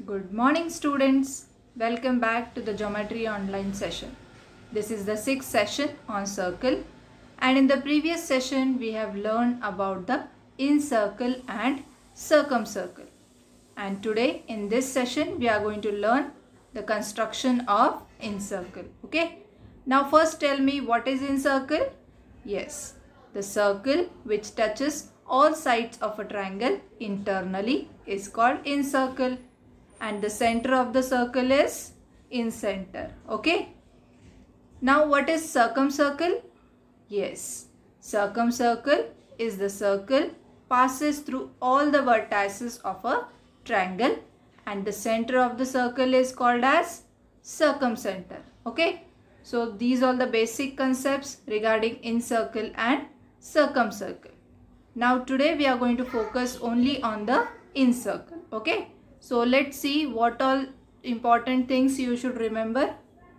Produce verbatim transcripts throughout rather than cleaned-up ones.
Good morning students. Welcome back to the Geometry Online session. This is the sixth session on circle, and in the previous session we have learned about the incircle and circumcircle. And today in this session we are going to learn the construction of incircle. Okay. Now first tell me, what is incircle? Yes, the circle which touches all sides of a triangle internally is called incircle, and the center of the circle is incenter. Okay. Now what is circumcircle? Yes, circumcircle is the circle passes through all the vertices of a triangle, and the center of the circle is called as circumcenter. Okay. So these are the basic concepts regarding incircle and circumcircle. Now today we are going to focus only on the incircle. Okay. So let's see what all important things you should remember.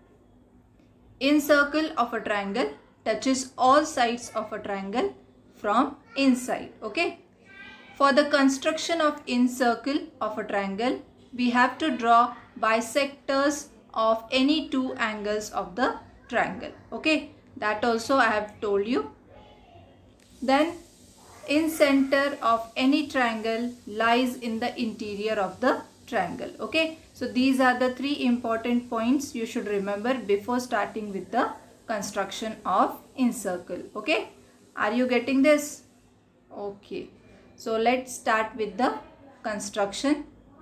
Incircle of a triangle touches all sides of a triangle from inside. Okay. For the construction of incircle of a triangle, we have to draw bisectors of any two angles of the triangle. Okay. That also I have told you. Then in center of any triangle lies in the interior of the triangle. Okay. So these are the three important points you should remember before starting with the construction of incircle. Okay. Are you getting this? Okay. So let's start with the construction.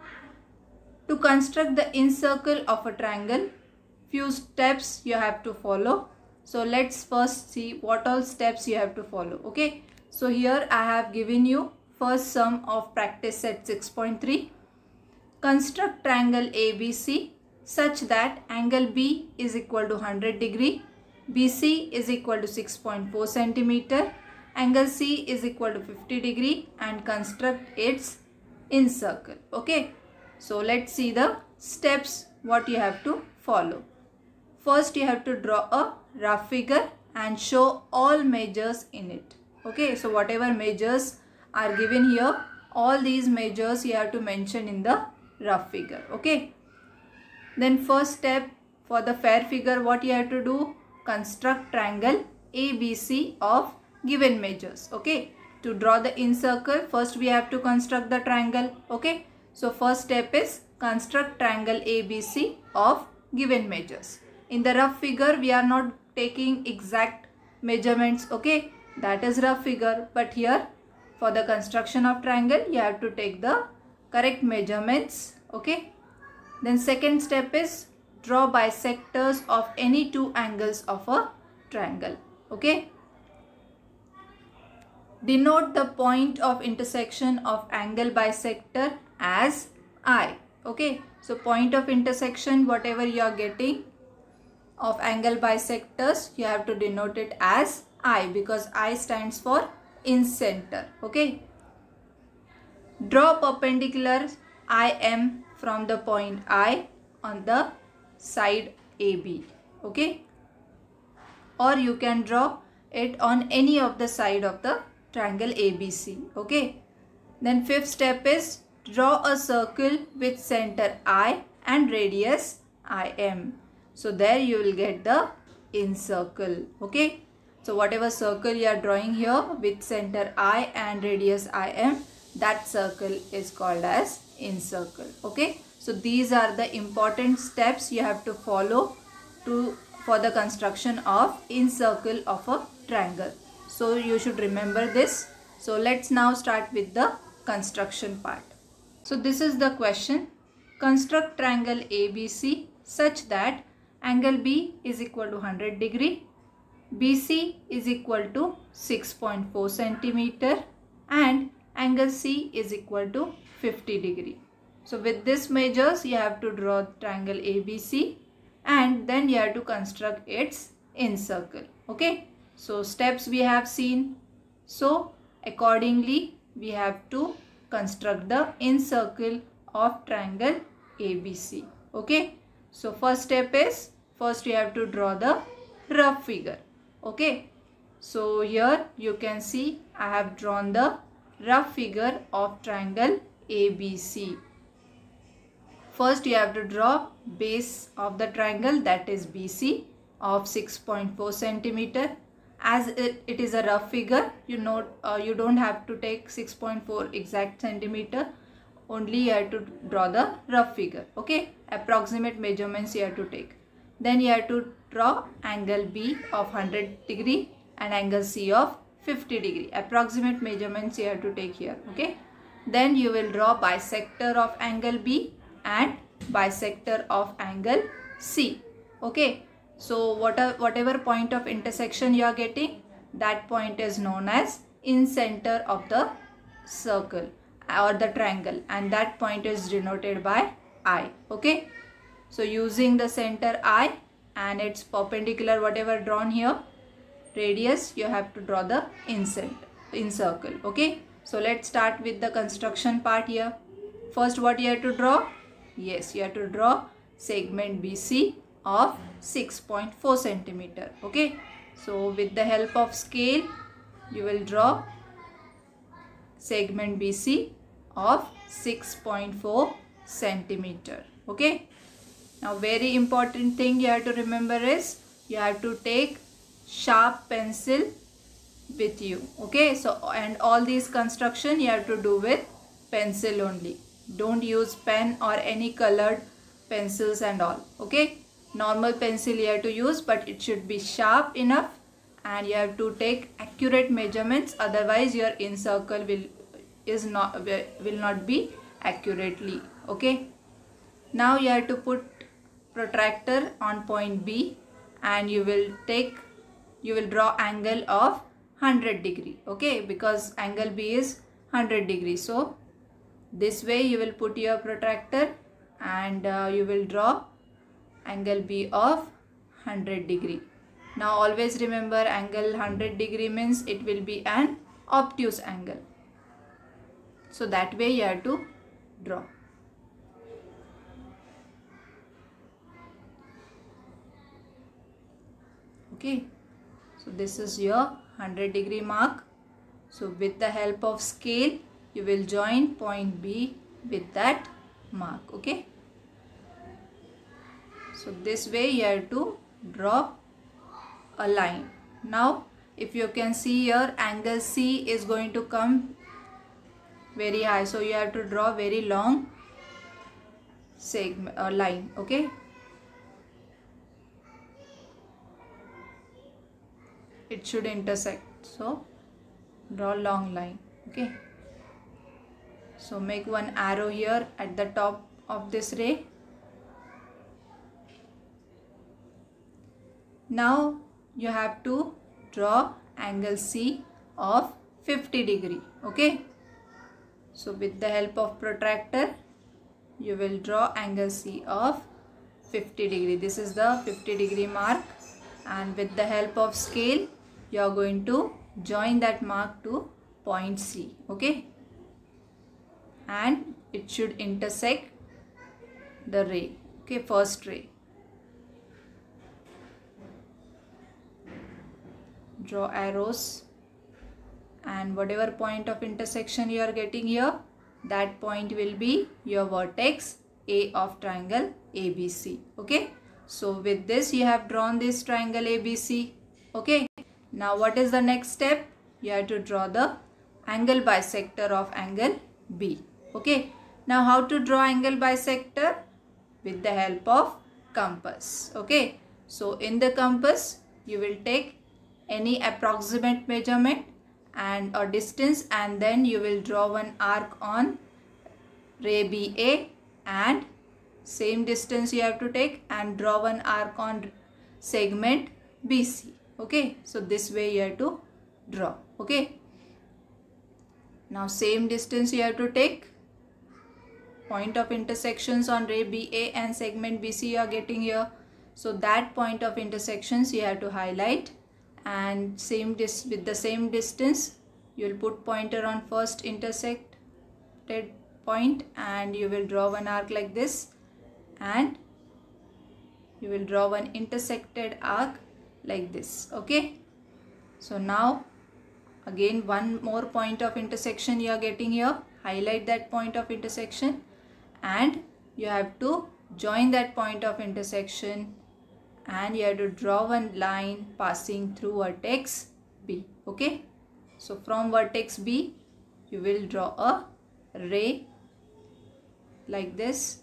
To construct the incircle of a triangle, few steps you have to follow. So let's first see what all steps you have to follow. Okay. So here I have given you first sum of practice set six point three. Construct triangle A B C such that angle B is equal to one hundred degree, B C is equal to six point four centimeter, angle C is equal to fifty degree, and construct its incircle. Okay. So let's see the steps what you have to follow. First you have to draw a rough figure and show all measures in it. Okay, so whatever measures are given here, all these measures you have to mention in the rough figure. Okay. Then first step for the fair figure, what you have to do? Construct triangle A B C of given measures. Okay. To draw the incircle, first we have to construct the triangle. Okay. So first step is construct triangle A B C of given measures. In the rough figure, we are not taking exact measurements. Okay. That is rough figure, but here for the construction of triangle you have to take the correct measurements. Okay. Then second step is draw bisectors of any two angles of a triangle. Okay. Denote the point of intersection of angle bisector as I. Okay. So point of intersection, whatever you are getting of angle bisectors, you have to denote it as I, because I stands for incenter. Okay. Draw perpendicular I M from the point I on the side A B. Okay. Or you can draw it on any of the side of the triangle A B C. Okay. Then fifth step is draw a circle with center I and radius I M. So there you will get the incircle. Okay. So whatever circle you are drawing here with center I and radius I M, that circle is called as incircle. Okay. So these are the important steps you have to follow to for the construction of incircle of a triangle. So you should remember this. So let's now start with the construction part. So this is the question. Construct triangle A B C such that angle B is equal to one hundred degree, B C is equal to six point four centimeter, and angle C is equal to fifty degree. So with this measures you have to draw triangle A B C, and then you have to construct its incircle. Okay. So steps we have seen. So accordingly we have to construct the incircle of triangle A B C. Okay. So first step is, first you have to draw the rough figure. Okay. So here you can see I have drawn the rough figure of triangle A B C. First you have to draw base of the triangle, that is B C, of six point four centimeter. As it, it is a rough figure, you know, uh, you don't have to take six point four exact centimeter, only you have to draw the rough figure. Okay, approximate measurements you have to take. Then you have to draw angle B of one hundred degree and angle C of fifty degree. Approximate measurements you have to take here. Okay, then you will draw bisector of angle B and bisector of angle C. Okay, so whatever, whatever point of intersection you are getting, that point is known as in center of the circle or the triangle, and that point is denoted by I. Okay, so using the center I and its perpendicular whatever drawn here, radius, you have to draw the in center, in circle. Okay, so let's start with the construction part here. First, what you have to draw? Yes, you have to draw segment B C of six point four centimeter. Okay, so with the help of scale, you will draw segment B C of six point four centimeter. Okay, now very important thing you have to remember is you have to take sharp pencil with you. Okay, so and all these construction you have to do with pencil only. Don't use pen or any colored pencils and all. Okay, normal pencil you have to use, but it should be sharp enough and you have to take accurate measurements, otherwise your in circle will is not will not be accurately. Okay, now you have to put protractor on point B and you will take you will draw angle of one hundred degree. Okay, because angle B is one hundred degree, so this way you will put your protractor and uh, you will draw angle B of one hundred degree. Now always remember, angle one hundred degree means it will be an obtuse angle, so that way you have to draw. Okay, so this is your one hundred degree mark. So with the help of scale, you will join point B with that mark. Okay, so this way you have to draw a line. Now if you can see here, angle C is going to come very high, so you have to draw very long segment uh, line. Okay, it should intersect, so draw long line. Okay, so make one arrow here at the top of this ray. Now you have to draw angle C of fifty degree. Okay, so with the help of protractor, you will draw angle C of fifty degree. This is the fifty degree mark, and with the help of scale, you are going to join that mark to point C. Okay, and it should intersect the ray. Okay, first ray. Draw arrows, and whatever point of intersection you are getting here, that point will be your vertex A of triangle A B C. Okay, so with this you have drawn this triangle A B C. Okay, now what is the next step? You have to draw the angle bisector of angle B. Okay, now how to draw angle bisector? With the help of compass. Okay, so in the compass you will take any approximate measurement and or distance, and then you will draw one arc on ray B A, and same distance you have to take and draw one arc on segment B C. Okay, so this way you have to draw. Okay, now same distance you have to take. Point of intersections on ray B A and segment B C you are getting here, so that point of intersections you have to highlight, and same dis with the same distance you will put pointer on first intersected point and you will draw one arc like this, and you will draw one intersected arc like this. Okay, so now again one more point of intersection you are getting here, highlight that point of intersection and you have to join that point of intersection and you have to draw one line passing through vertex B. Okay, so from vertex B you will draw a ray like this.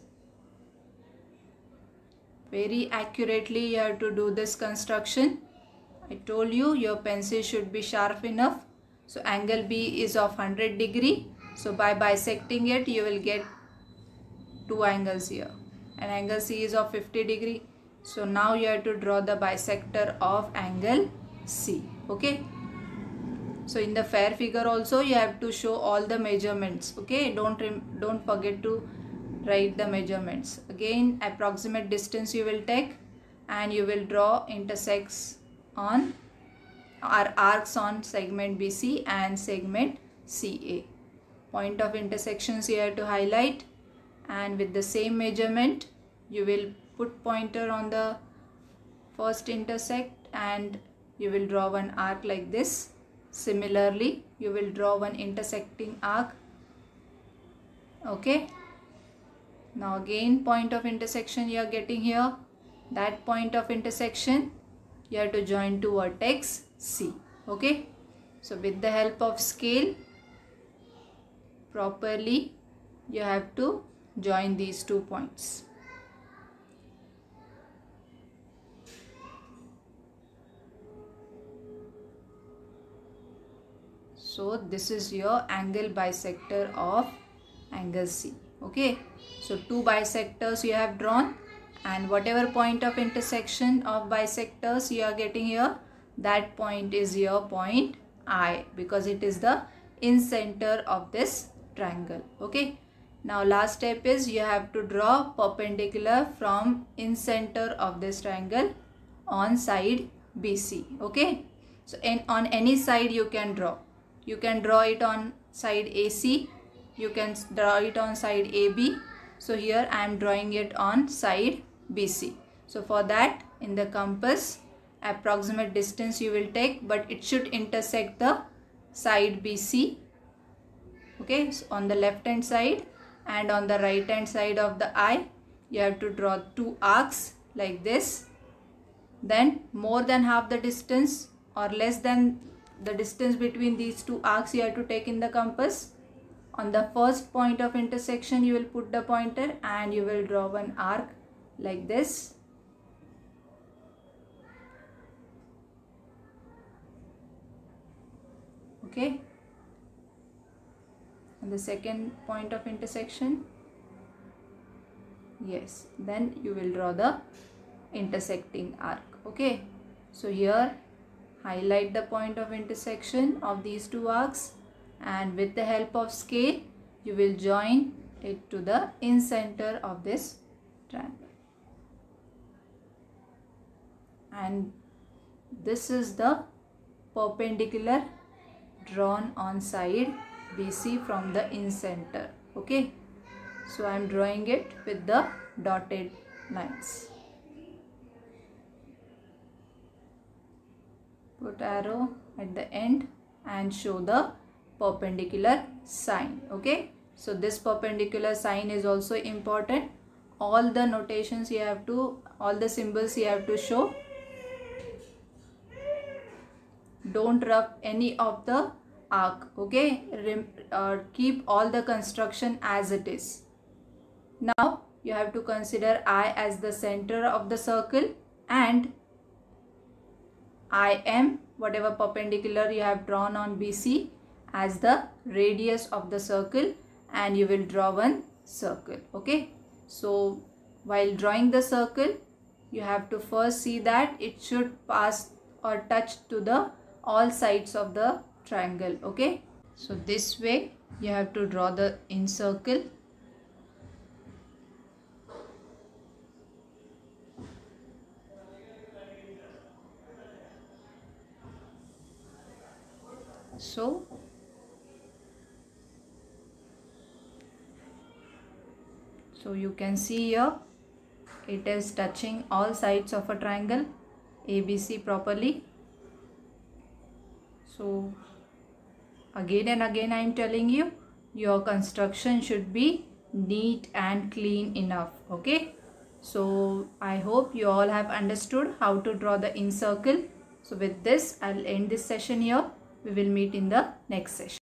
Very accurately you have to do this construction. I told you your pencil should be sharp enough. So angle B is of one hundred degree. So by bisecting it you will get two angles here. And angle C is of fifty degree. So now you have to draw the bisector of angle C. Okay. So in the fair figure also you have to show all the measurements. Okay. Don't, don't forget to write the measurements. Again, approximate distance you will take and you will draw intersects on or arcs on segment B C and segment C A. Point of intersections you have to highlight, and with the same measurement you will put pointer on the first intersect and you will draw one arc like this. Similarly, you will draw one intersecting arc. Okay. Now again, point of intersection you are getting here. That point of intersection you have to join to vertex C. Okay. So with the help of scale properly you have to join these two points. So this is your angle bisector of angle C. Okay. So two bisectors you have drawn, and whatever point of intersection of bisectors you are getting here, that point is your point I, because it is the in center of this triangle. Okay. Now last step is you have to draw perpendicular from in center of this triangle on side B C. Okay. So in, on any side you can draw. You can draw it on side A C. You can draw it on side A B. So here I am drawing it on side B C. So for that, in the compass, approximate distance you will take, but it should intersect the side B C. Okay, so on the left hand side and on the right hand side of the eye, you have to draw two arcs like this. Then more than half the distance or less than the distance between these two arcs you have to take in the compass. On the first point of intersection you will put the pointer and you will draw one arc like this. Okay. And the second point of intersection, yes, then you will draw the intersecting arc. Okay. So here highlight the point of intersection of these two arcs, and with the help of scale you will join it to the in center of this triangle. And this is the perpendicular drawn on side B C from the in center. Okay. So I am drawing it with the dotted lines. Put arrow at the end and show the perpendicular sign. Okay. So this perpendicular sign is also important. All the notations you have to, all the symbols you have to show. Don't rub any of the arc. Okay. Rem uh, keep all the construction as it is. Now you have to consider I as the center of the circle and I M, whatever perpendicular you have drawn on B C, as the radius of the circle, and you will draw one circle. Okay. So while drawing the circle you have to first see that it should pass or touch to the all sides of the triangle. Okay. So this way you have to draw the in circle. So so you can see here it is touching all sides of a triangle A B C properly. So again and again I am telling you, your construction should be neat and clean enough. Okay, so I hope you all have understood how to draw the incircle. So with this, I'll end this session here. We will meet in the next session.